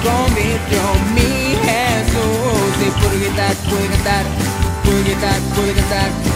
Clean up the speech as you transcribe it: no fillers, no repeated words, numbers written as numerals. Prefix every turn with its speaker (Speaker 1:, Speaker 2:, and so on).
Speaker 1: convirtió mi Jesús. Y puedo gritar, puedo cantar, puedo gritar, puedo cantar.